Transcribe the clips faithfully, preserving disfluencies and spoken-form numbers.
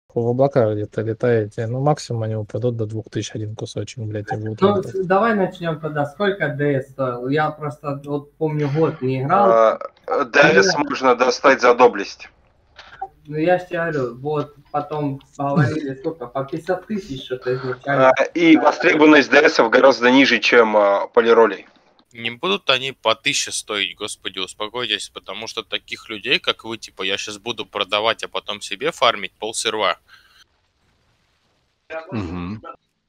В облаках где-то летаете. Ну, максимум они упадут до двух тысяч один кусочек, блядь, и будут Ну, работать. давай начнем тогда. Сколько ДС стоил? Я просто вот помню, год не играл. А, ДС можно достать за доблесть. Ну, я же тебе говорю, вот потом говорили, сколько, по пятьдесят тысяч что-то А, изначально. и востребованность ДСов гораздо ниже, чем а, полиролей. Не будут они по тысяче стоить, господи, успокойтесь, потому что таких людей, как вы, типа, я сейчас буду продавать, а потом себе фармить полсерва. Угу.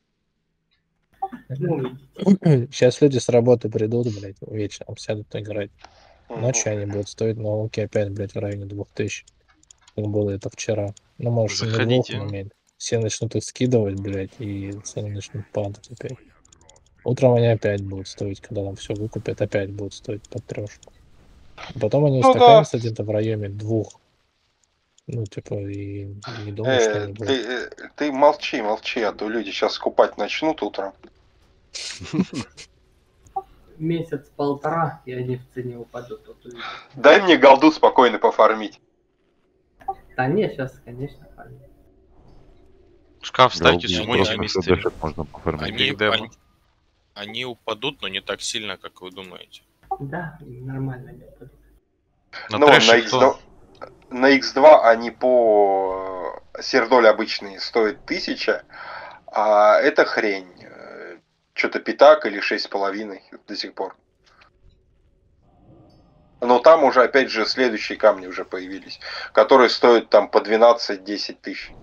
Ну, Сейчас люди с работы придут, блядь, вечером сядут играть. Мгм. Ночью они будут стоить на луке опять, блядь, в районе двух тысяч. Как было это вчера. Ну, может, не двух, Заходите. но меньше. Все начнут их скидывать, блядь, и цены начнут падать опять. Утром они опять будут стоить, когда там все выкупят, опять будут стоить под трешку. Потом они Ну устаканятся где-то в районе двух. Ну, типа, и не думаю, что Э, они будут. ты, э, ты молчи, молчи, а то люди сейчас скупать начнут утром. месяц-полтора, и они в цене упадут. Вот увидишь. Дай мне голду спокойно пофармить. Да не, сейчас, конечно, пойму. Шкаф ставьте, Голубые, суммуйте просто мистери. дэшек можно пофармить. Они, Биг Дэма. они, они упадут, но не так сильно, как вы думаете. Да, нормально не упадут. На Ну, на трэше икс кто? два, на икс два они по сердоль обычные стоят тысяча, а это хрень. Что-то пятак или шесть с половиной до сих пор. Но там уже, опять же, следующие камни уже появились, которые стоят там по двенадцать-десять тысяч.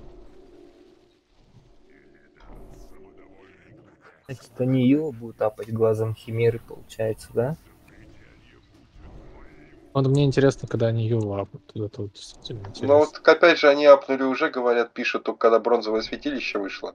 Значит, они его будут апать глазом химеры, получается, да? Вот мне интересно, когда они Юлу апнут. Это вот действительно Но интересно. вот опять же они апнули уже, говорят, пишут, только когда бронзовое святилище вышло.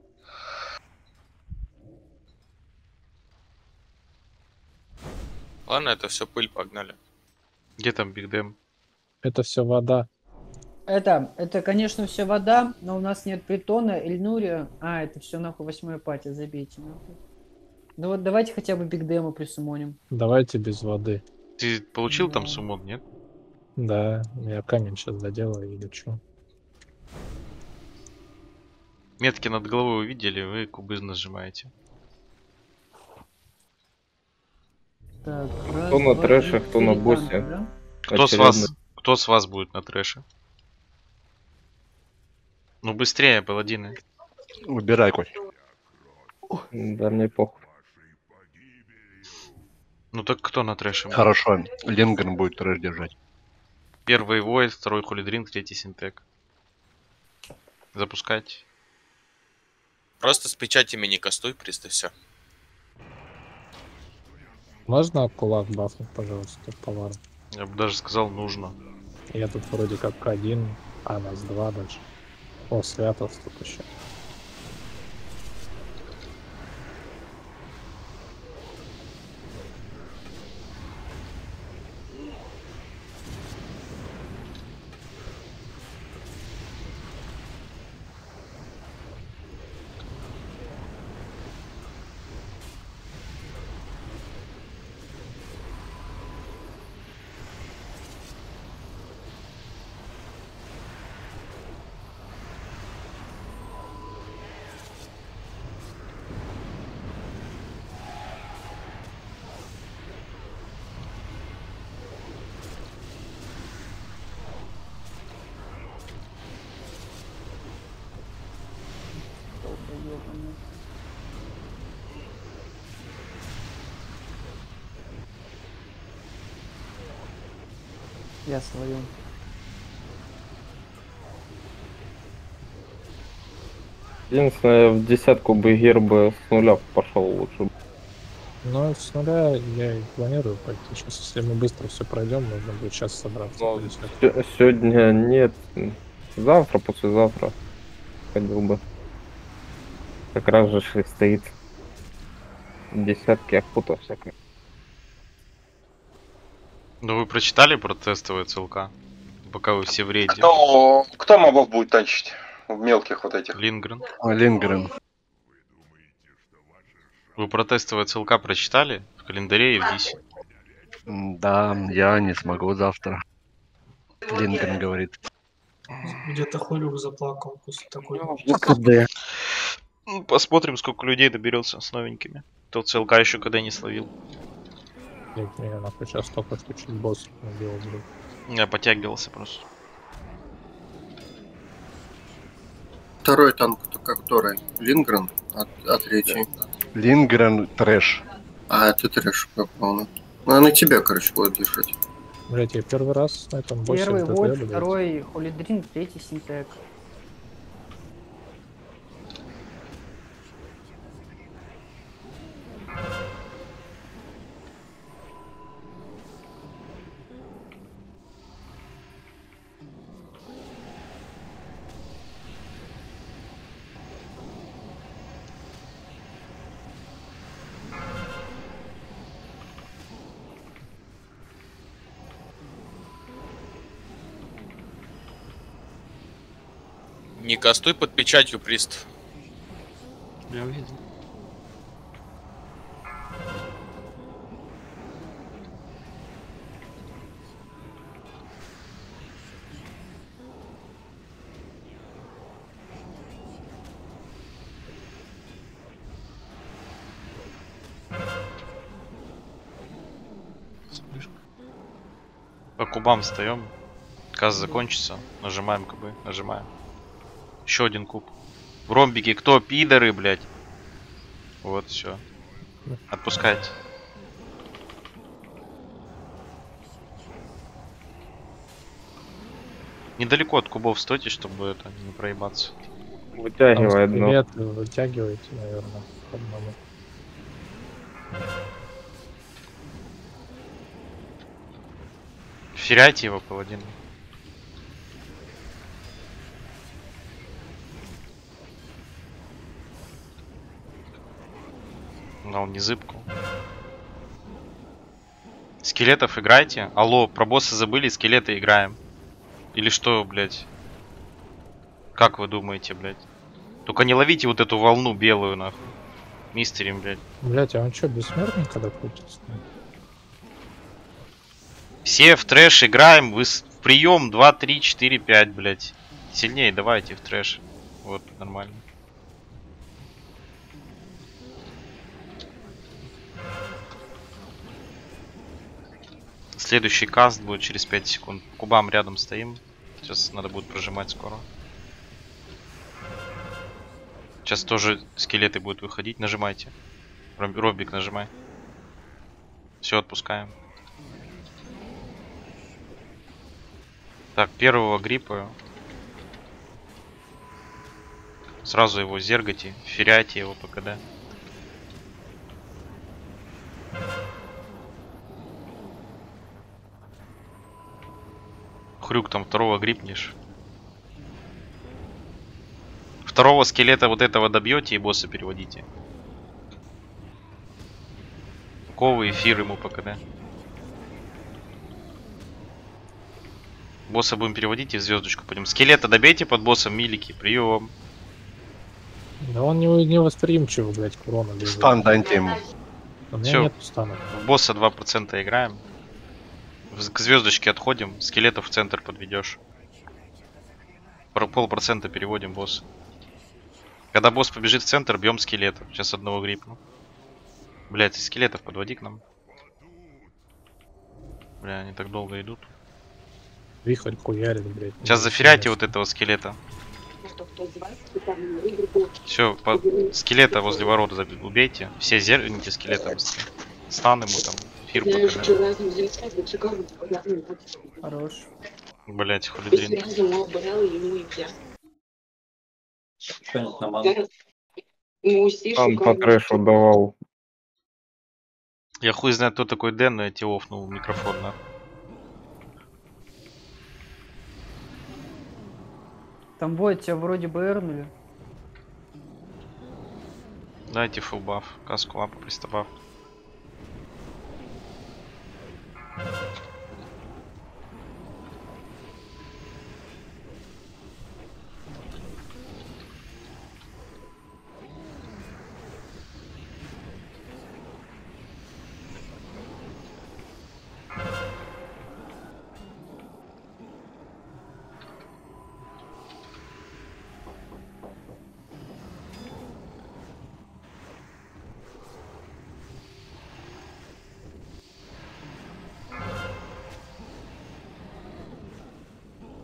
Ладно, это все пыль, погнали. Где там Биг Дэм? Это все вода. Это, это, конечно, все вода, но у нас нет притона, Эльнурия. А, это все нахуй восьмой пати, забейте нахуй. Ну вот давайте хотя бы Биг Дэму присумоним. Давайте без воды. Ты получил там Да. суммон, нет? Да, я камень сейчас доделаю и лечу. Метки над головой вы видели, вы кубы нажимаете. Так, Кто на трэше, кто на боссе. Да? Кто с вас, кто с вас будет на трэше? Ну быстрее, паладины. Выбирай, Кость. Да мне похуй. Ну так кто на трэше? будет? Хорошо, Лингрен будет трэш держать. Первый Войд, второй Холидрин, третий Синтек. Запускать. Просто с печатями не кастуй, приз, и все. Можно кулак бафнуть, пожалуйста, повар? Я бы даже сказал, нужно. Я тут вроде как один, а нас два даже. О, Святов тут еще. Долбоёбаный. Я свою. Единственное, в десятку бы гербы с нуля пошел лучше. Но с нуля я и планирую пойти. Сейчас, если мы быстро все пройдем, нужно будет сейчас собраться. Но по десятке. се- сегодня нет. Завтра, послезавтра ходил бы. Как раз же и стоит десятки охота всякая. Ну вы прочитали про тестовые ЦЛК? Пока вы все в рейде. Кто, кто мобов будет танчить? В мелких вот этих. Лингрен. Лингрен. Вы про тестовые ЦЛК прочитали? В календаре и в Дисе. Да, я не смогу завтра. Лингрен говорит. Где-то Холюк заплакал после такой. Ну, посмотрим, сколько людей доберется с новенькими. Тот ЦЛК еще когда не словил. Блядь, меня нахуй сейчас только что чуть босс убил, блядь. Я подтягивался просто. Второй танк, который? Лингрен, а, а третий? Лингрен трэш. А, это трэш, попал. Ну, она на тебя, короче, будет держать. Блядь, я первый раз на этом боссе Первый эл тэ тэ, Вольт, блядь. второй Холидрин, третий Синтек. Не кастуй под печатью, прист. Я увидел. По кубам встаем. Каз закончится. Нажимаем КБ. Нажимаем. Еще один куб. В ромбике кто? Пидоры, блядь. Вот, все. Отпускайте. Недалеко от кубов стойте, чтобы это не проебаться. Вытягивай одно. Нет, вытягивайте, наверное, по одному. Феряйте его, паладин. Но он не зыбкал. Скелетов играйте. Алло, про босса забыли, скелеты играем. Или что, блядь? Как вы думаете, блядь? Только не ловите вот эту волну белую, нахуй. Мистерим, блядь. Блядь, а он что, бессмертный, когда крутится? Все в трэш играем. Вы в прием два, три, четыре, пять, блядь. Сильнее давайте в трэш. Вот, нормально. Следующий каст будет через пять секунд. По кубам рядом стоим. Сейчас надо будет прожимать скоро. Сейчас тоже скелеты будут выходить. Нажимайте. Роб- Робик нажимай. Все, отпускаем. Так, первого гриппа. Сразу его зергайте. Феряйте его по КД. Хрюк, там второго грипнешь. Второго скелета вот этого добьете и босса переводите. Ковы, эфир ему по КД. Босса будем переводить и в звездочку пойдем. Скелета добейте под боссом, милики, прием. Да он не, не восприимчив, блядь, к урону. без- Стан дайте ему. У меня Всё. нет стана. В босса два процента играем. В- К звездочке отходим, скелетов в центр подведешь. Про полпроцента переводим босса. Когда босс побежит в центр, бьем скелетов. Сейчас одного грипну. Блять, скелетов подводи к нам. Бля, они так долго идут. Вихрь хуярит, блядь. Сейчас заферяйте вот этого скелета. Все, по... скелета возле ворот заби- убейте. Все зерните скелетом. Стан ему там. Фир Хорош. Блять, хулидрин. Он по трэшу давал. Я хуй знает, кто такой Дэн, но я тебе офнул микрофон, на. Там бой тебя вроде бы эрнули. Дайте фулл баф, каску лапу пристабав.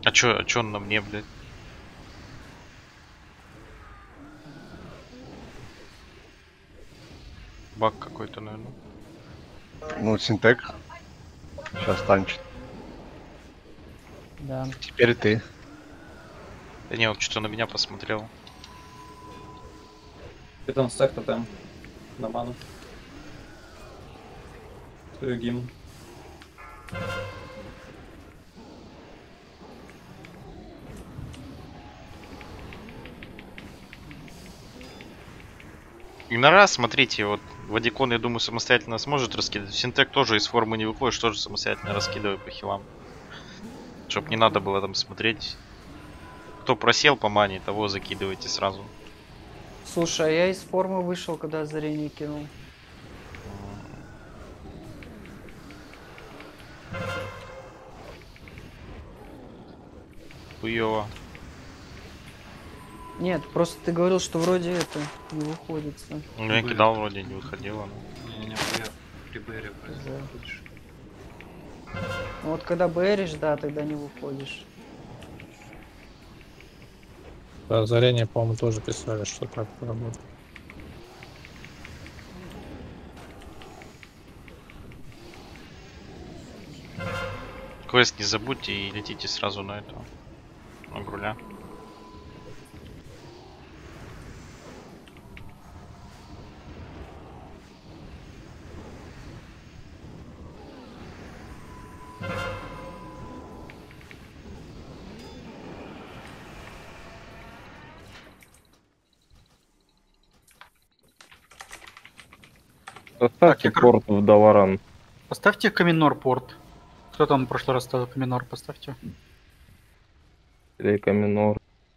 А чё, а чё он на мне, блядь? Баг какой-то, наверное. Ну, синтек. Сейчас танчит. Да. Теперь ты. Да не, он что-то на меня посмотрел. Питон стак тотем. На ману. Гимн. И на раз, смотрите, вот Вадикон, я думаю, самостоятельно сможет раскидывать. Синтек тоже из формы не выходишь, тоже самостоятельно раскидывай по хилам. Чтоб не надо было там смотреть. Кто просел по мане, того закидывайте сразу. Слушай, а я из формы вышел, когда озарение кинул. Хуёво. Нет, просто ты говорил, что вроде это не выходится. Ну я кидал, вроде не выходило. Не, не, при Бэре происходит. Ну вот когда бэришь, да, тогда не выходишь. Озарение, по-моему, тоже писали, что так работает. Квест не забудьте и летите сразу на этого. На груля. Поставьте порт в Даваран. Поставьте Каминор порт. Кто там в прошлый раз ставил Каминор? Поставьте. Или Каминор.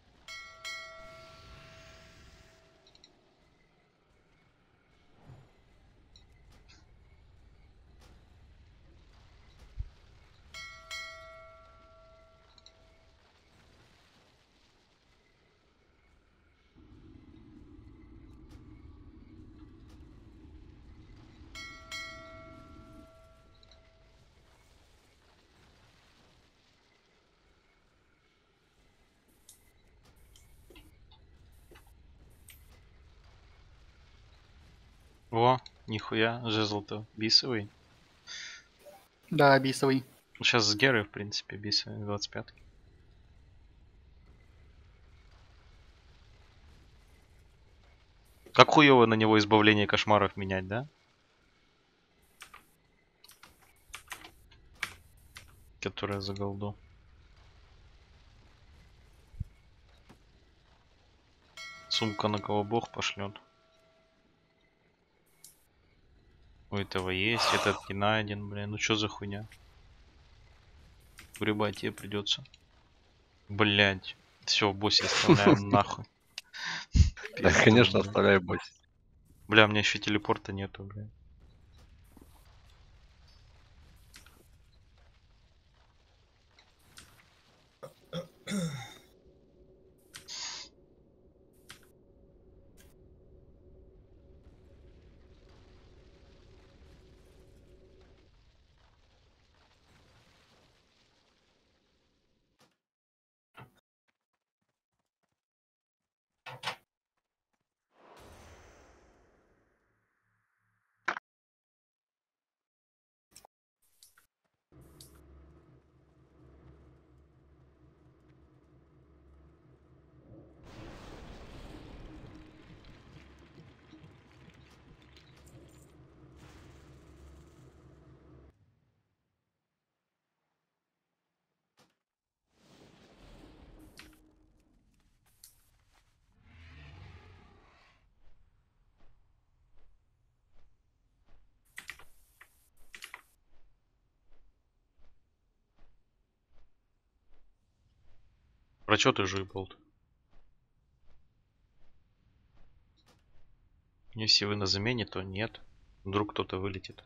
О, нихуя, жезл-то бисовый. Да, бисовый. Сейчас с Герой, в принципе, бисовый, двадцать пять. Как хуёво на него избавление кошмаров менять, да? Которая за голду. Сумка на кого бог пошлет. У этого есть, этот не найден, блин. Ну чё за хуйня? Гребать тебе придется. Блять. Все, боссе оставляем нахуй. Да, конечно, оставляй боссе. Бля, у меня еще телепорта нету, бля. Про чё ты жуй, болт? Если вы на замене, то нет. Вдруг кто-то вылетит.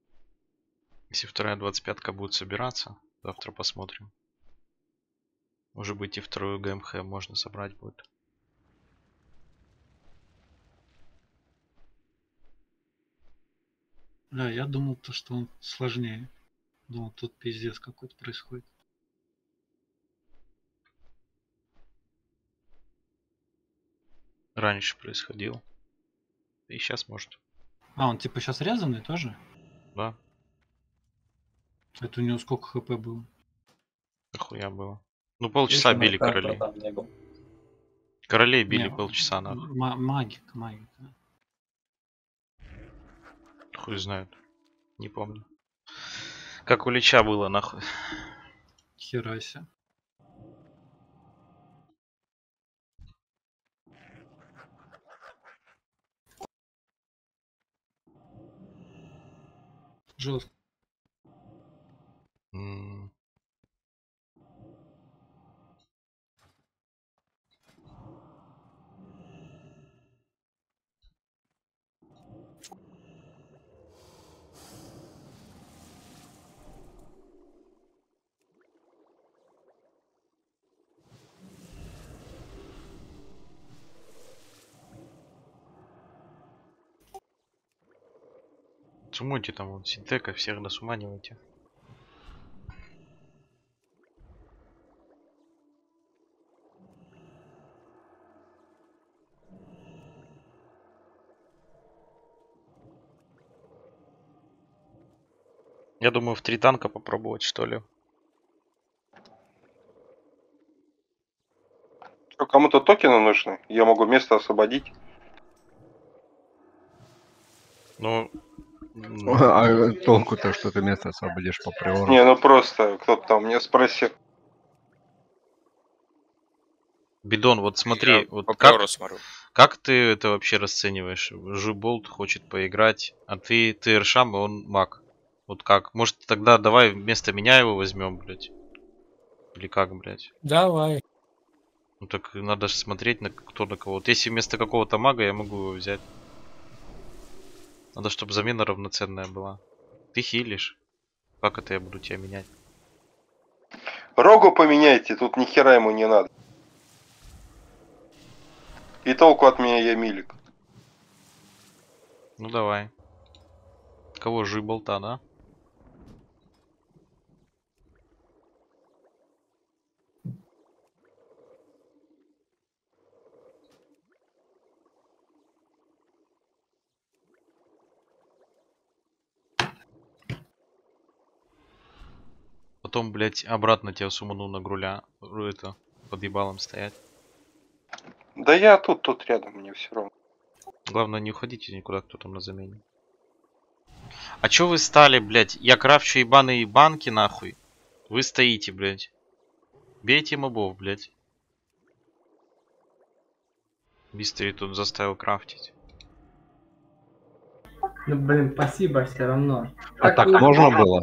Если вторая двадцать пятка будет собираться, завтра посмотрим. Может быть и вторую ГМХ можно собрать будет. Да, я думал, то, что он сложнее. Думал, тут пиздец какой-то происходит. Раньше происходил. И сейчас может. А, он типа сейчас резанный тоже? Да. Это у него сколько хп было? Охуя было. Ну полчаса Если били Маркар королей. там не был. Королей били Не, полчаса нахуй. м- магик, магик. Да. Хуй знает. Не помню. Как у Лича было нахуй. Хера себе. Жестко. М. Сумуйте там вон синтека, всех насуманивайте. Я думаю, в три танка попробовать, что ли. Что, кому-то токены нужны? Я могу место освободить. Ну, А толку-то, что ты место освободишь по приору? Не, ну просто кто-то там меня спросил. Бидон, вот смотри, Я вот по как, приору смотрю. как ты это вообще расцениваешь? Жуболт хочет поиграть, а ты ты Эршам, и он маг. Вот как? Может тогда давай вместо меня его возьмем, блять? Или как, блять? Давай. Ну так надо же смотреть на кто на кого. Вот если вместо какого-то мага я могу его взять. Надо, чтобы замена равноценная была. Ты хилишь. Как это я буду тебя менять? Рогу поменяйте, тут ни хера ему не надо. И толку от меня я милик. Ну давай. Кого же болта, да? Потом, блять, обратно тебя суману на груля. Это, под ебалом стоять. Да я тут, тут рядом, мне все равно. Главное, не уходите никуда, кто там на замене. А чё вы стали, блять? Я крафчу ебаные банки, нахуй. Вы стоите, блять. Бейте мобов, блять. Бистри тут заставил крафтить. Ну, блин, спасибо все равно. А так вы- можно было?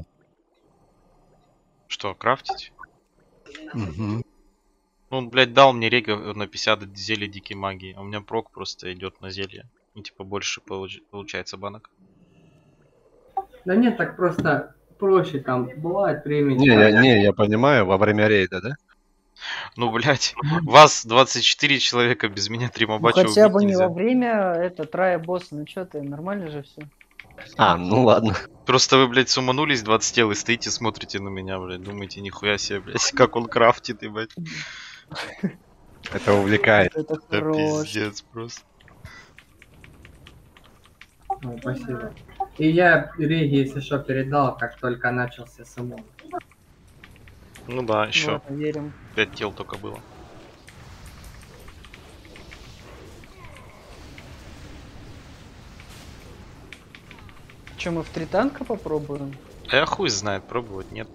Что, крафтить? Мгм. Ну, он, блядь, дал мне рега на пятьдесят зелья дикой магии, а у меня прок просто идет на зелье. Ну, типа, больше получ- получается банок. Да нет, так просто проще там. Бывает время. Не, я, не, я понимаю, во время рейда, да? Ну, блядь, вас двадцать четыре человека, без меня три Ну, мобача хотя убить бы не нельзя. во время это трая босса. Ну что ты, нормально же все. А, ну ладно. Просто вы, блядь, суманулись двадцать тел и стоите, смотрите на меня, блядь, думаете, нихуя себе, блядь, как он крафтит, ебать. Это увлекает. Это Да хорош. пиздец просто. О, спасибо. И я Реги, если что, передал, как только начался самон. Ну да, еще Ладно, верим. пять тел только было. Че, мы в три танка попробуем? А я хуй знает, пробовать нет.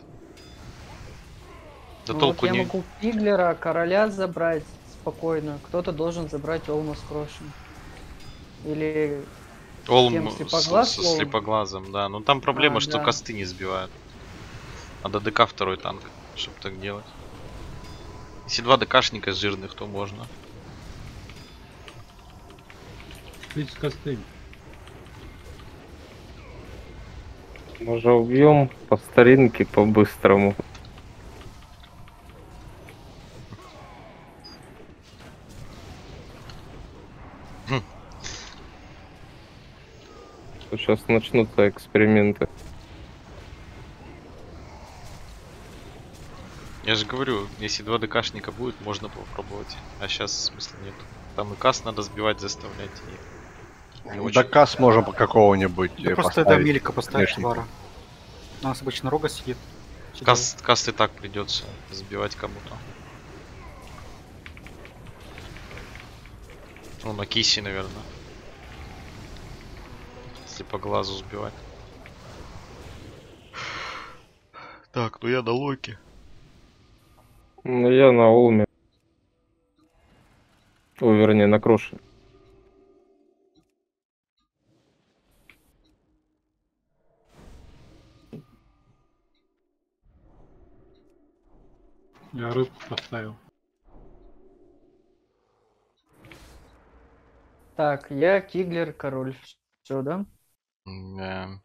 Да Ну, толку вот я не... могу Фиглера, короля забрать спокойно. Кто-то должен забрать Олма с Крошем. Или Олм кем, с- слепоглаз со Олм? слепоглазом, да. Ну там проблема, А, что да. косты не сбивают. Надо ДК второй танк, чтобы так делать. Если два ДКшника жирных, то можно. Ведь косты. Может, убьем по старинке, по-быстрому. Сейчас начнутся эксперименты. Я же говорю, если два ДКшника будет, можно попробовать. А сейчас смысла нет. Там и каст надо сбивать, заставлять. И... не очень. Да каст можем по какого-нибудь Да э, просто это поставить. Милика поставить внешнего. вара. У нас обычно рога сидит. Каст, каст и так придется сбивать кому-то. Ну, на кисе, наверное. Если по глазу сбивать. Так, ну я на локе. Ну, я на Улме. Ой, вернее, на Кроше. Я рыбку поставил. Так, я Киглер, король. Все, да? Да.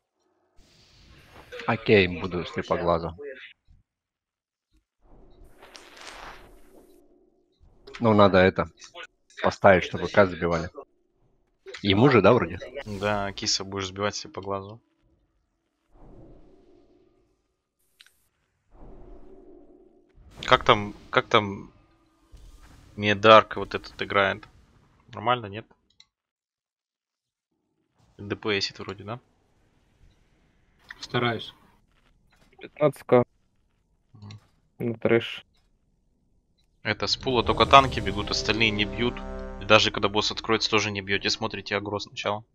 Окей, буду слепоглазом. Ну, надо это поставить, чтобы каст забивали. Ему же, да, вроде? Да, киса будешь сбивать себе по глазу. Как там, как там Медарк вот этот играет? Нормально, нет? ДПСит вроде, да? Стараюсь. пятнадцать ка. На трэш. Это с пула только танки бегут, остальные не бьют. И даже когда босс откроется, тоже не бьете. Смотрите агро сначала.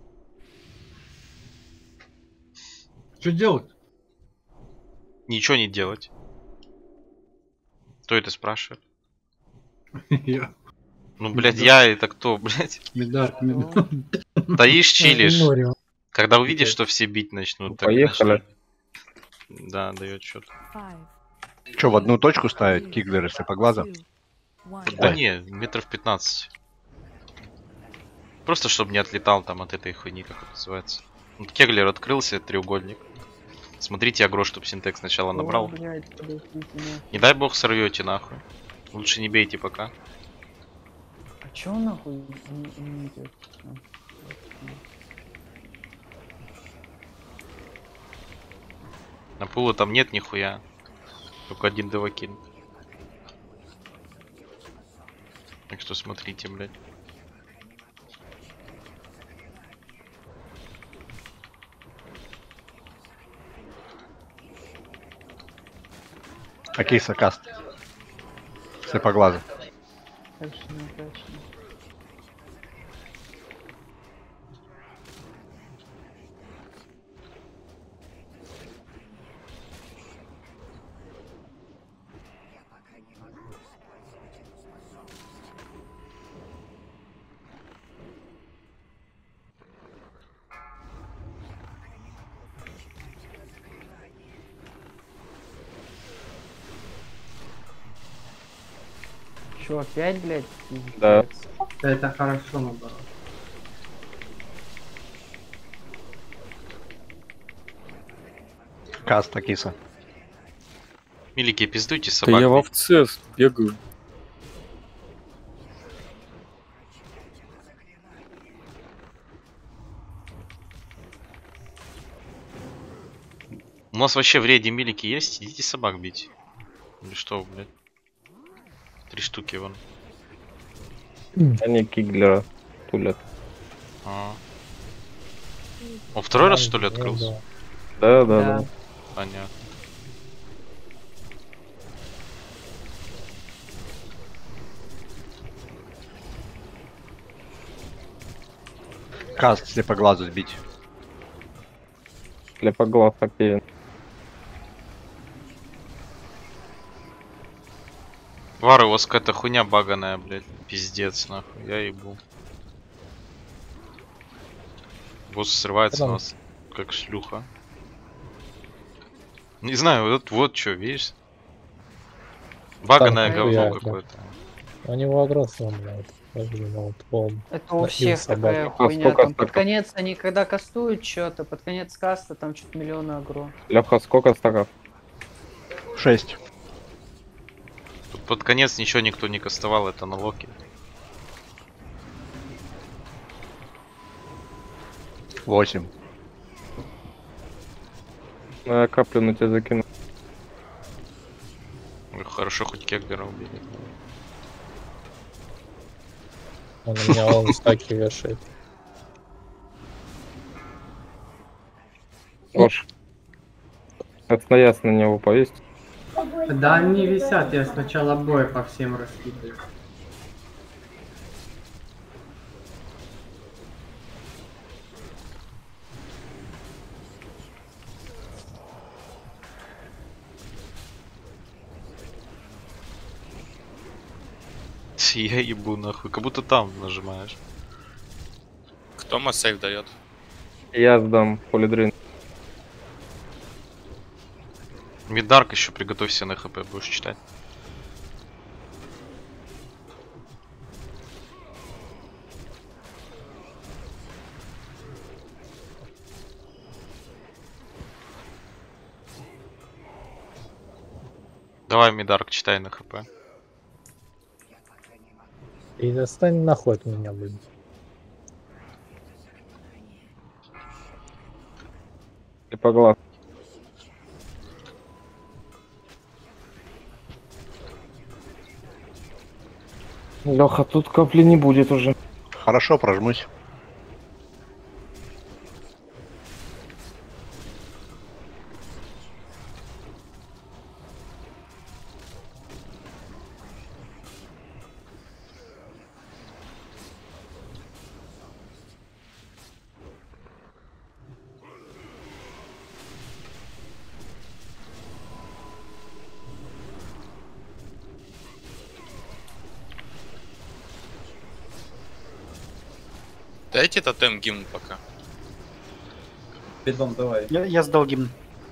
Что делать? Ничего не делать. Кто это спрашивает? Я. Ну, блядь, я это кто, блядь? Медарк, медарк. Стоишь, чилишь. Игнорил. Когда увидишь, что все бить начнут, так Поехали. начни. Да, дает счет. Что, в одну точку ставить Киглер и слепоглаза? Да не, метров пятнадцать. Просто чтобы не отлетал там от этой хуйни, как это называется. Вот Кеглер открылся, треугольник. Смотрите агро, чтобы синтекс сначала набрал. О, блядь, подождите, нахуй. Не дай бог сорвете нахуй. Лучше не бейте пока. А чё он нахуй не, не идет? На пулу там нет нихуя. Только один девакин. Так что смотрите, блядь. Окей, сакаст. Слепоглаза. Точно, точно. Чё, опять, блядь? Да. пиздец? Это хорошо, наоборот. Каст, Акиса. Милики, пиздуйте Да собак. я в овце бегаю. У нас вообще в рейде милики есть? Идите собак бить. Или что, блядь? Три штуки вон. Они Киглера тулят. А. Он второй раз что ли открылся? Да, да, Да. да. Понятно. Каст, слепоглазу сбить. Слепоглаз активен. Вар, у вас какая-то хуйня баганая, блядь. Пиздец, нахуй. Я ебу. Босс срывается Потом. у нас, как шлюха. Не знаю, вот вот что, видишь? Баганое Там говно хуя, да. какое-то. У него агро сломляет. Вот, пол. Это у Нахил всех собак. такая А хуйня. сколько Там под стаков? конец они когда кастуют что-то, под конец каста там что-то миллион агро. Леха, сколько стаков? шесть. Тут под конец ничего никто не кастовал, это на локе. Восемь. Ну, я каплю на тебя закину. Ой, хорошо, хоть Кегбера убили. Он на меня он стаки вешает. Ош. Это ясно на него повесить. Да они висят, я сначала бой по всем раскидываю. Я ебу нахуй, как будто там нажимаешь. Кто массейв дает? Я сдам полидрин. Мидарк еще приготовься на хп, будешь читать. Давай, Мидарк, читай на хп. И достань нахуй от меня, блин. И по глаз. Леха, тут капли не будет уже. Хорошо, прожмусь. Дайте тотем гимн пока. Бидон, давай. Я, я сдал гимн.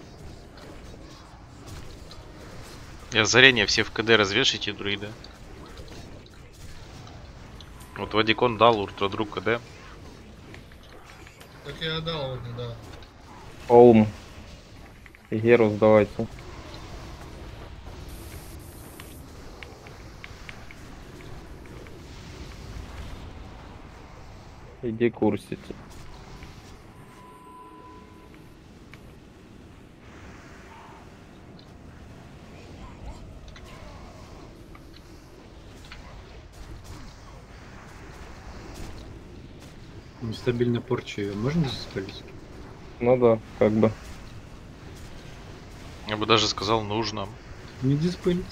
Я озарение все в КД развешите, друиды. Вот Вадикон дал ультрадруг КД. Так я дал, да. Олм. И Геру сдавайте. Иди курсите. Нестабильно порчу ее можно заспалить? Ну да, как бы. Я бы даже сказал, нужно. Не диспелить.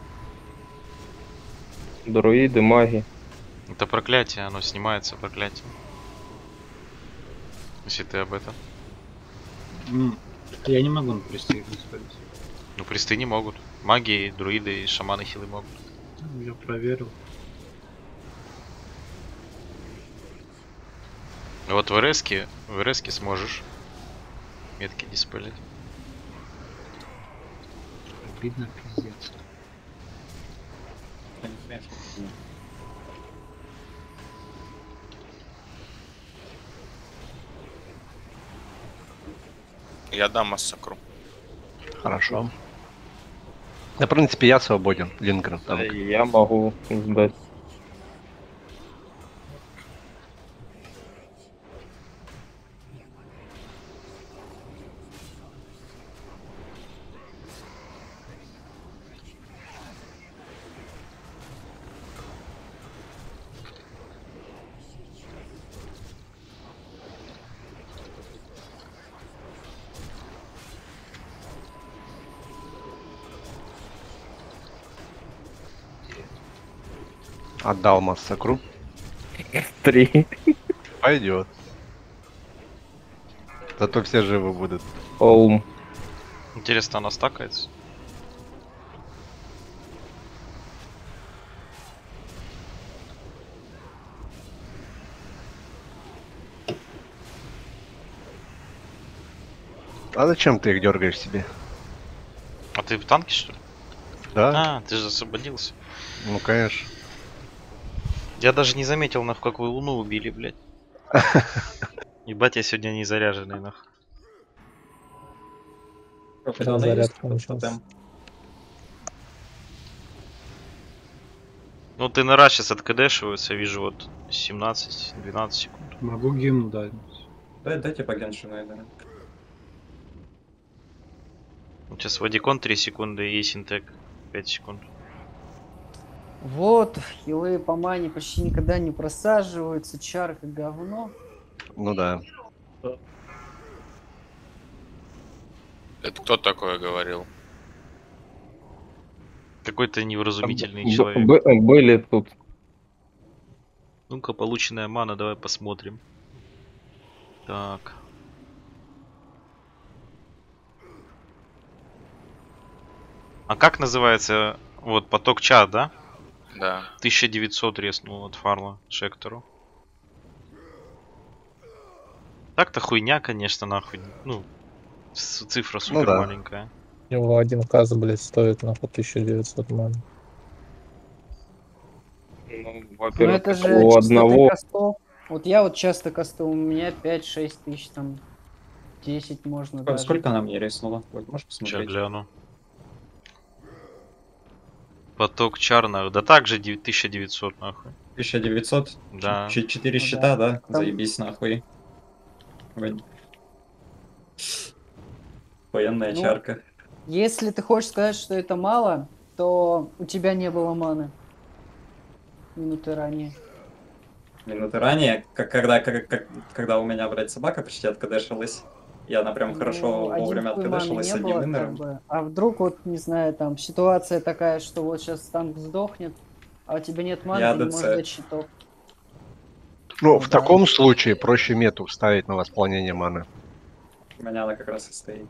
Друиды, маги. Это проклятие, оно снимается проклятием. Если ты об этом. М, Я не могу на престиж диспелить. Ну, присты не могут. Маги, друиды и шаманы хилы могут. Я проверил. Вот в РСке, в РСке сможешь метки диспелить. Видно, пиздец. Я дам массакру. Хорошо. Да, в принципе, я свободен, Лингрен. Там. Я могу сдать. Отдал массакру. Три. Пойдет. Зато все живы будут. Олм. Интересно, она стакается? А зачем ты их дергаешь себе? А ты в танке, что ли? Да. А, ты же освободился. Ну, конечно. Я даже не заметил, нахуй, как вы луну убили, блядь. Ебать, я сегодня не заряженный, нахуй. Когда заряд кончился. Ну, ты на раз сейчас откдешивается, вижу вот семнадцать-двенадцать секунд. Могу гимн дать. Дай, дайте по Геншину, наверное. Сейчас Вадикон три секунды и Синтек пять секунд. Вот, хилы по мане почти никогда не просаживаются, чар как говно. Ну да. Это кто такое говорил? Какой-то невразумительный Б- человек. б- были тут. Ну-ка, полученная мана, давай посмотрим. Так. А как называется вот поток чат, да? Да. тысяча девятьсот резнул от Фарла Шектору. Так-то хуйня, конечно, нахуй. Ну, с- цифра супер да. маленькая. У него один каз, блядь, стоит нахуй тысяча девятьсот ман. Ну это же у частоты одного- кастов. Вот я вот часто касту, у меня пять-шесть тысяч, там десять можно Сколько, даже. сколько она мне риснула? Вот, можешь Сейчас посмотреть? гляну. Поток чар, нахуй. Да так же девять- тысяча девятьсот, нахуй. тысяча девятьсот? Да. Ч- Четыре Ну щита, да. да? Там- Заебись нахуй. Ой. Военная Ну, чарка. Если ты хочешь сказать, что это мало, то у тебя не было маны минуты ранее. Минуты ранее, как, когда, как, как- когда у меня, блядь, собака почти откадешилась, и она прям хорошо Ну, один вовремя хуй маны откадешилась не с одним было, как иннером. бы. А вдруг вот, не знаю, там ситуация такая, что вот сейчас танк сдохнет, а у тебя нет маны, Я ты не АДЦ. можешь дать щитов. Ну, в Да. таком случае проще мету ставить на восполнение маны. У меня она как раз и стоит.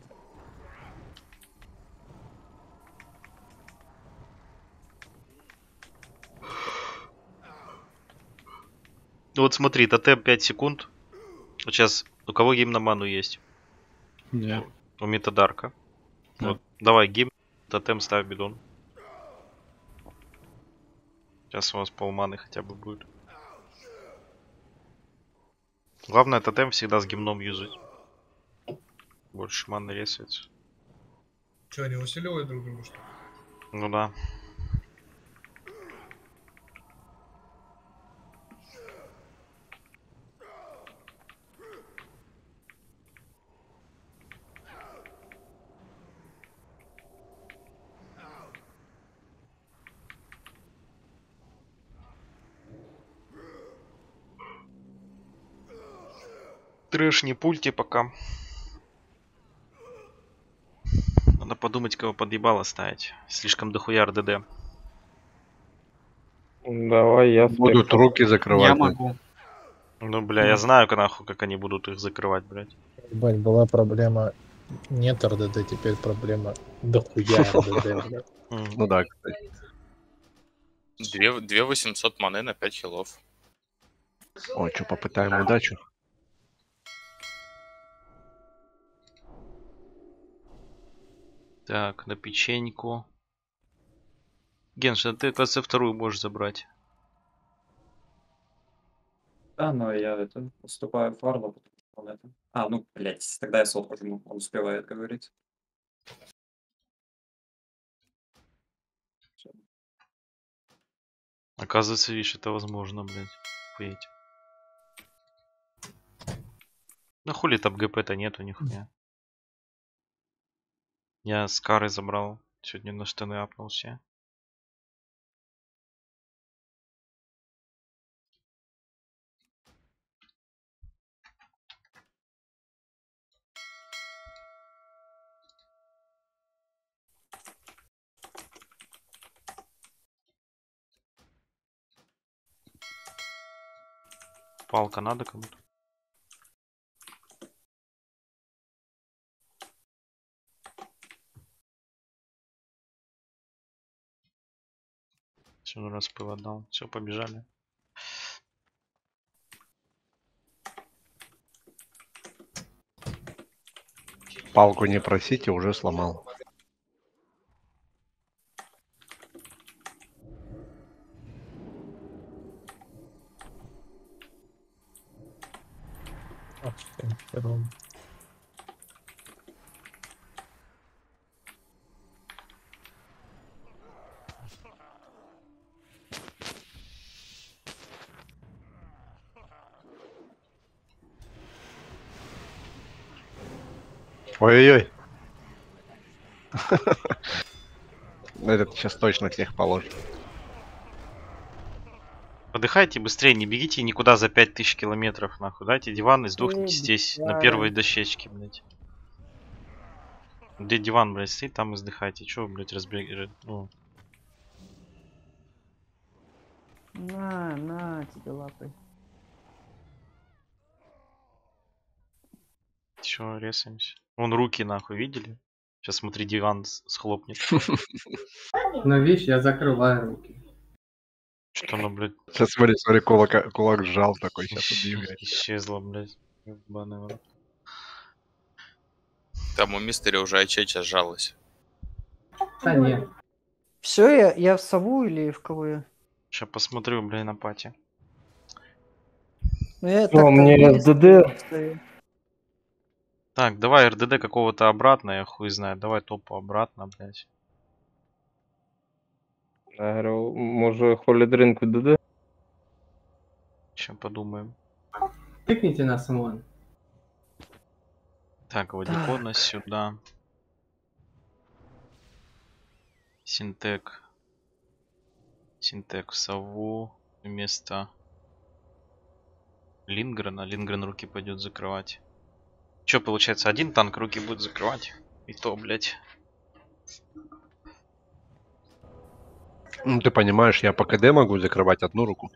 Ну вот смотри, тотем пять секунд. Вот сейчас у кого гейм на ману есть? Да. У Метадарка. Да. Вот, давай гейм, тотем ставь бидон. Сейчас у вас полманы хотя бы будет. Главное тотем всегда с гимном юзать. Больше маны ресается. Че, они усиливают друг друга, что ли? Ну да. Трэш не пульте пока. Надо подумать, кого подъебало ставить. Слишком дохуя РДД. Давай я Будут спектр. руки закрывать. Я могу. Ну, бля, я знаю, как нахуй, как они будут их закрывать, блядь. Ебать, была проблема. Нет РДД, теперь проблема дохуя РДД, блядь. Ну да, кстати. Две, две восемьсот маны на пять хилов. Ой, что, попытаем удачу? Так, на печеньку. Генш, а ты, кажется, вторую можешь забрать. Да, но я это уступаю Фарлу, потому что он это... А, ну, блядь, тогда я сотку жму, он успевает говорить. Оказывается, видишь, это возможно, блядь. Охуеть. Ну хули там ГП-то нету нихуя. Я с Кары забрал. Сегодня на штаны апнулся. Палка надо кому-то? Все, ну раз пыл отдал. Все, побежали. Палку не просите, уже сломал. Ах, ты, хером. Ой-ой-ой. Этот сейчас точно всех положит. Подыхайте быстрее, не бегите никуда за пять тысяч километров, нахуй. Дайте диван и сдохните Эй, здесь, на бесяра. первой дощечке, блядь. Где диван, блядь, стоит, там и сдыхайте. Чё, блядь, разбег... Ну, На, на, тебе лапой. чё, резаемся. Вон руки, нахуй, видели? Сейчас смотри, диван с- схлопнет. Ну, видишь, я закрываю руки. Что оно, блядь, Сейчас смотри, смотри, кулак, кулак сжал такой, сейчас убью. исчезло, блядь. Ебаный в рот. Там у мистера уже ачеча сжалась. Да нет. Все, я, я в сову или в кого я? Сейчас посмотрю, блядь, на пати. Ну, я О, так-то мне вылез, ДД. стою. Так, давай РДД какого-то обратно, я хуй знаю. Давай топу обратно, блядь. Я говорю, може холідринг в ДД? Сейчас подумаем. Тыкните на самон. Так, Вадикона сюда. Синтек. Синтек в сову. Вместо Лингрена. Лингрен руки пойдет закрывать. Че, получается, один танк руки будет закрывать? И то, блядь. Ну, ты понимаешь, я по КД могу закрывать одну руку.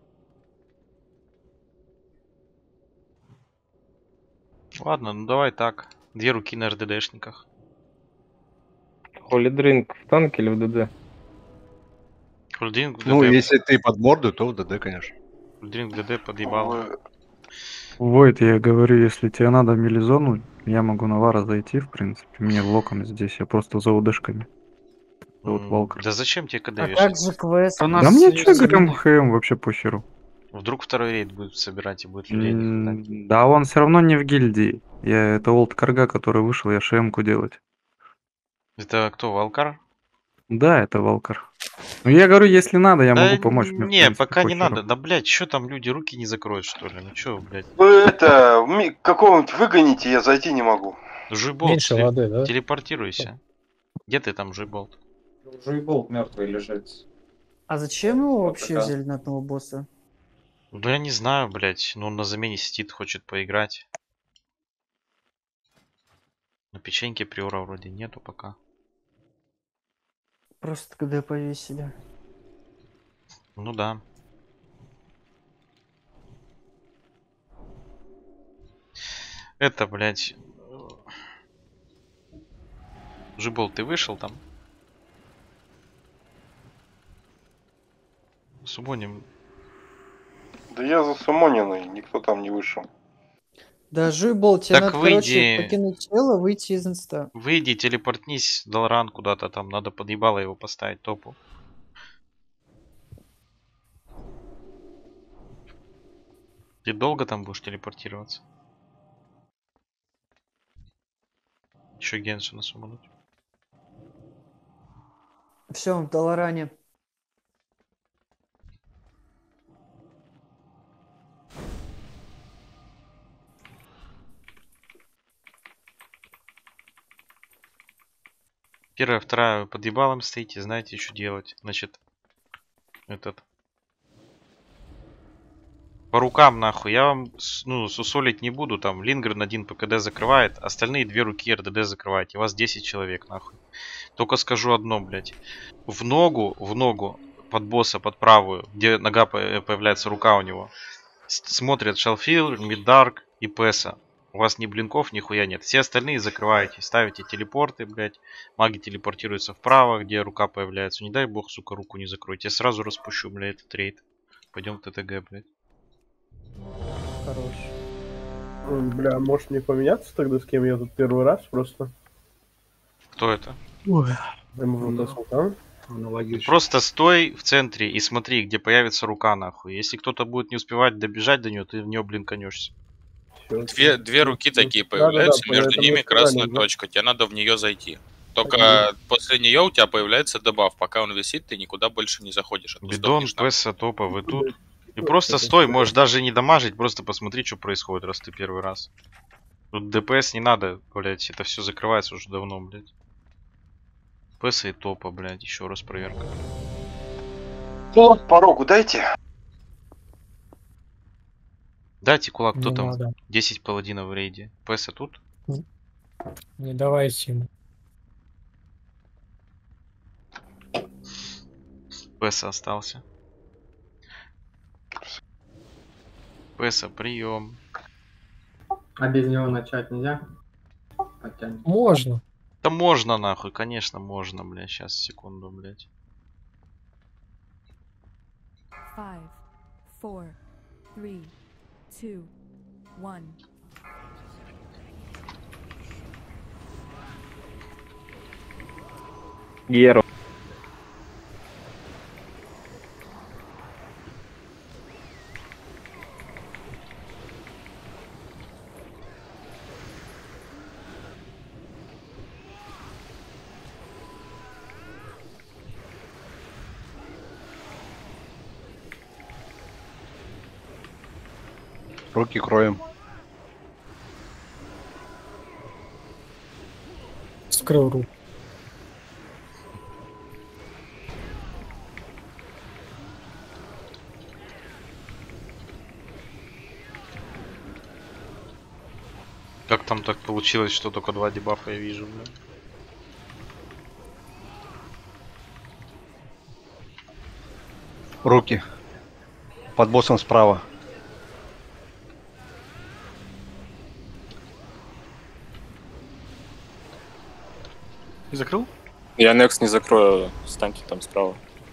Ладно, ну давай так. Две руки на РДДшниках. Холідринг в танк или в ДД? Хульдинг в ДД. Ну, если ты под морду, то в ДД, конечно. Хульдинг в ДД подъебал. Войт, я говорю, если тебе надо милизону, я могу на Вара зайти, в принципе. Мне локом здесь, я просто за УДшками. Вот М, Валкер. Да зачем тебе КД А как вешать? же квест? Да мне чё, ГМ, ХМ, вообще похеру. Вдруг второй рейд будет собирать и будет людей не хватать. М, Да он все равно не в гильдии. Я это Олд Карга, который вышел, я ШМ-ку делать. Это кто, Валкар? Да, это Валкар. Ну я говорю, если надо, я Да могу помочь. мне, в не, принципе, пока не похеру. надо. Да, блядь, что там люди руки не закроют, что ли? Ну что, блядь. Вы это, ми- какого-нибудь выгоните, я зайти не могу. Жуйболт, Меньше теле- воды, да? телепортируйся. Где ты там, Жуйболт? Жуйболт мертвый лежит. А зачем его вообще пока. взяли на одного босса? Ну я не знаю, блядь. Ну он на замене сидит, хочет поиграть. На печеньке приора вроде нету пока. Просто когда повесили. Ну да. Это, блядь. Жуйболт, ты вышел там? Субоним. Да я засумоненный, никто там не вышел. Да, Жуйбол, тебе Так надо, короче, выйди. покинуть тело, выйти из инста. Выйди, телепортнись, Далран куда-то там, надо подъебало его поставить топу. Ты долго там будешь телепортироваться? Еще Геншина сумануть. Все, в Долоране. Первая, вторая под ебалом стоите, знаете, что делать. Значит, этот. По рукам нахуй. Я вам с- ну, сусолить не буду. Там Лингрен один ПКД закрывает, остальные две руки РДД закрываете. У вас десять человек нахуй. Только скажу одно, блядь. В ногу, в ногу под босса, под правую, где нога по- появляется, рука у него. с- Смотрят Шалфил, Миддарк и Песа. У вас ни блинков, ни хуя нет. Все остальные закрываете. Ставите телепорты, блядь. Маги телепортируются вправо, где рука появляется. Не дай бог, сука, руку не закройте. Я сразу распущу, блядь, этот рейд. Пойдем в ТТГ, блядь. Хорош. М, Бля, может не поменяться тогда, с кем я тут первый раз просто? Кто это? МВТ Султан? Просто стой в центре и смотри, где появится рука, нахуй. Если кто-то будет не успевать добежать до нее, ты в нее блинканешься. Две, две руки такие Да-да-да, появляются, по между этому ними и красная сказали, да. точка. Тебе надо в нее зайти. Только после нее у тебя появляется дебаф. Пока он висит, ты никуда больше не заходишь. а то Бидон, сдохнешь нахуй. Песа, Топа, вы тут. И просто стой, можешь даже не дамажить, просто посмотри, что происходит, раз ты первый раз. Тут ДПС не надо, блядь, это все закрывается уже давно, блядь. ПС и топа, блядь, еще раз проверка. Порогу дайте. Дайте кулак, кто Не там? надо. десять паладинов в рейде. ПС тут? Не давайте ему. ПС остался. ПС, прием. А без него начать нельзя? Потянем. Можно. Да можно нахуй, конечно можно, блядь. Сейчас, секунду, блядь. Five, four, three, two, one. Геро. Руки кроем. Скрыл руку. Как там так получилось, что только два дебафа я вижу, блядь? Руки. Под боссом справа. И закрыл? Я Некс не закрою, станьте там справа.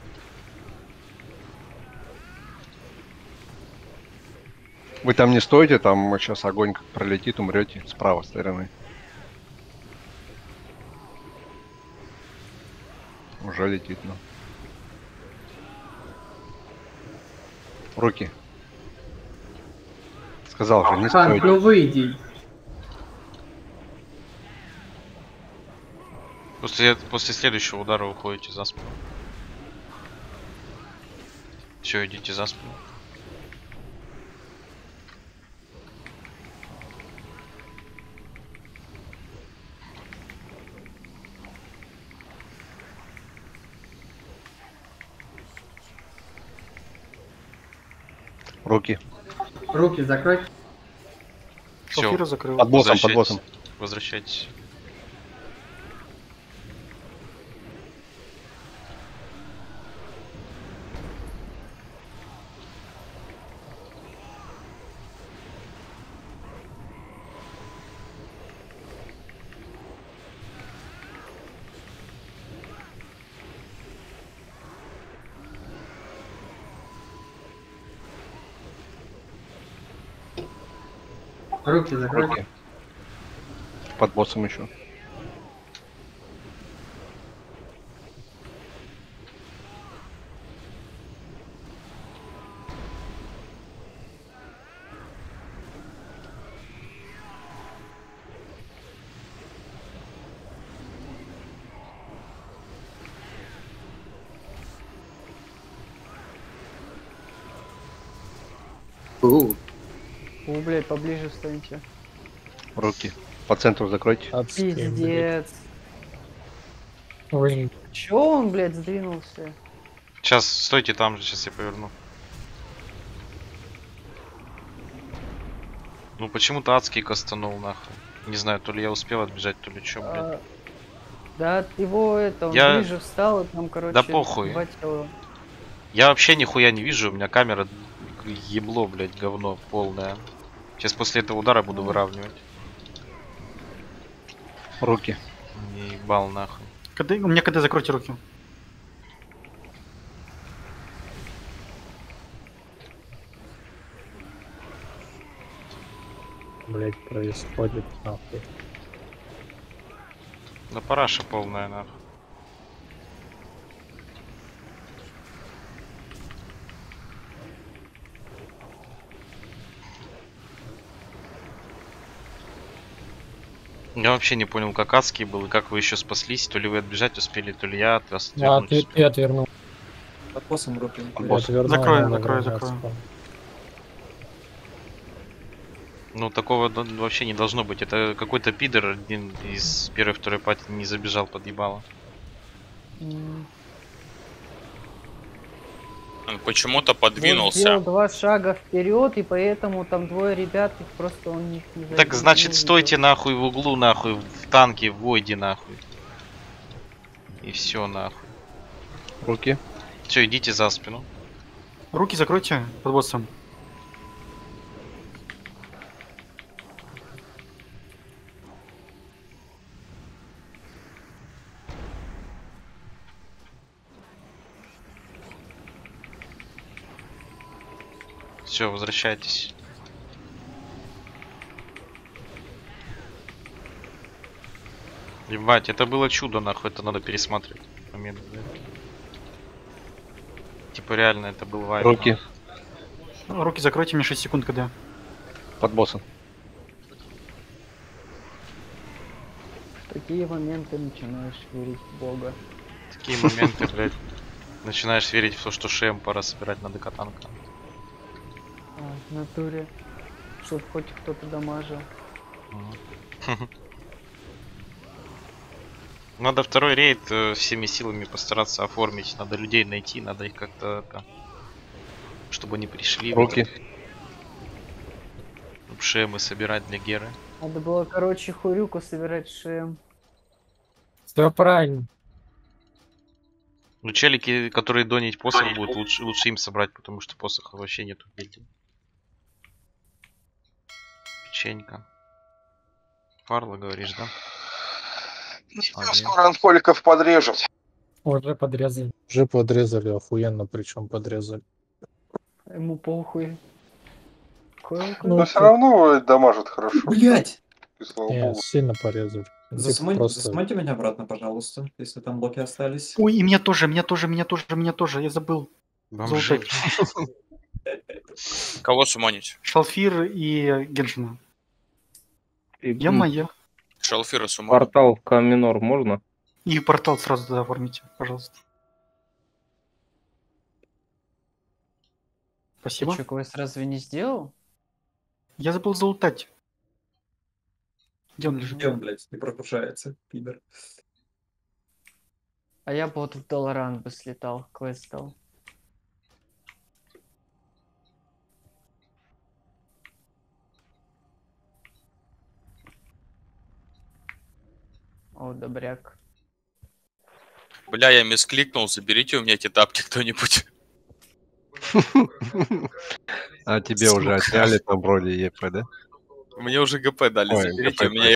Вы там не стоите, там сейчас огонь как пролетит, умрете с правой стороны. Уже летит, ну. Руки. Сказал же, не Хан, стойте. ну выйди. После, после следующего удара уходите за спину. Все, идите за спину. Руки. Руки закрой. Все, Шалфира закрыл. Под боссом, под боссом. Возвращайтесь. Руки закрой. Руки. Под боссом еще. У, О, блядь, поближе встаньте. Руки. По центру закройте. Пиздец. Ой, Чё он, блядь, сдвинулся? Сейчас, стойте там же, сейчас я поверну. Ну почему-то адский кастанул нахуй. Не знаю, то ли я успел отбежать, то ли чё, блядь. А, да, его это, он Я- ближе встал, и там, короче, Да похуй. два тела. Я вообще нихуя не вижу, у меня камера ебло, блядь, говно полное. Сейчас после этого удара буду выравнивать. Руки. Не ебал нахуй. КД, у меня КД, закройте руки. Блять, происходит нахуй. Да параша полная нахуй. Я вообще не понял, как адский был и как вы еще спаслись. То ли вы отбежать успели, то ли я от вас я, отвернуть отвер... я отвернул. Под боссом руки. Я отвернул, Закрою, надо закрою, вернуться. закрою. Ну, такого д- вообще не должно быть. Это какой-то пидор один из первой-второй пати не забежал под ебало. М. Он почему-то Вот подвинулся. сделал два шага вперед, и поэтому там двое ребят, их просто он них не Так за- значит, не стойте нахуй в углу, нахуй, в танке, в войде, нахуй. И все, нахуй. Руки. Все, идите за спину. Руки закройте под боссом. Все, возвращайтесь. Ебать, это было чудо, нахуй, это надо пересматривать. Момент, да? Типа реально это был вайп. Руки. Руки закройте, мне шесть секунд, когда. Под боссом. В такие моменты начинаешь верить в Бога. Такие моменты, блядь. Начинаешь верить в то, что шеем пора собирать на ДК-танка. А, в натуре. Чтоб хоть кто-то дамажил. Надо второй рейд э, всеми силами постараться оформить. Надо людей найти, надо их как-то это, чтобы они пришли. Руки. Вот, шемы собирать для Геры. Надо было, короче, хурюку собирать шеем. Все правильно. Ну, челики, которые донить посох будут, лучше, лучше им собрать, потому что посоха вообще нету в гильдии. Печенька. Фарла, говоришь, да? Ничего, скоро анхоликов подрежут. Уже подрезали. Уже подрезали, охуенно, причем подрезали. Ему похуй. Какой Но все равно дамажит хорошо. Блять! И слава Не, богу. сильно порезали. Типа Засмонь- просто- Засмоньте меня обратно, пожалуйста, если там блоки остались. Ой, и меня тоже, меня тоже, меня тоже, меня тоже, я забыл. Бомжи. Золотать. Кого сумонить? Шалфир и Геншина. И, Я м, моя. Шалфира сумонить. Портал в Каминор можно? И портал сразу туда оформите, пожалуйста. Ты Спасибо. что, квест разве не сделал? Я забыл залутать. Где он лежит? Где он, блядь, не прогружается, пидор. А я бы вот в Долоран бы слетал, квест стал. О, добряк. Бля, я мискликнул, заберите у меня эти тапки кто-нибудь. А тебе уже Сука. отняли там вроде ЕП, да? Мне уже ГП дали, Ой, заберите ГП, у меня